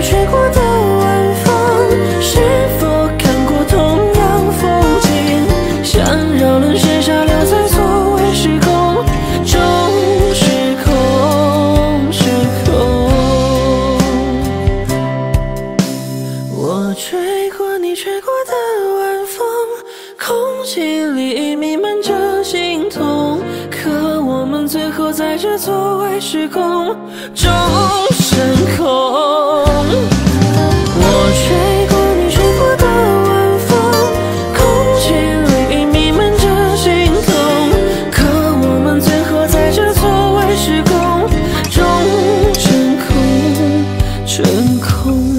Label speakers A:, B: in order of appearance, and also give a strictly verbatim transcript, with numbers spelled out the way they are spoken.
A: 你吹过的晚风，是否看过同样风景？想让人写下留在座位时空中，时空时空。我吹过你吹过的晚风，空气里弥漫着心痛，可我们最后在这座位时空中升空。我吹过你吹过的晚风，空气里弥漫着心痛，可我们最后在这座位时空中升空升空。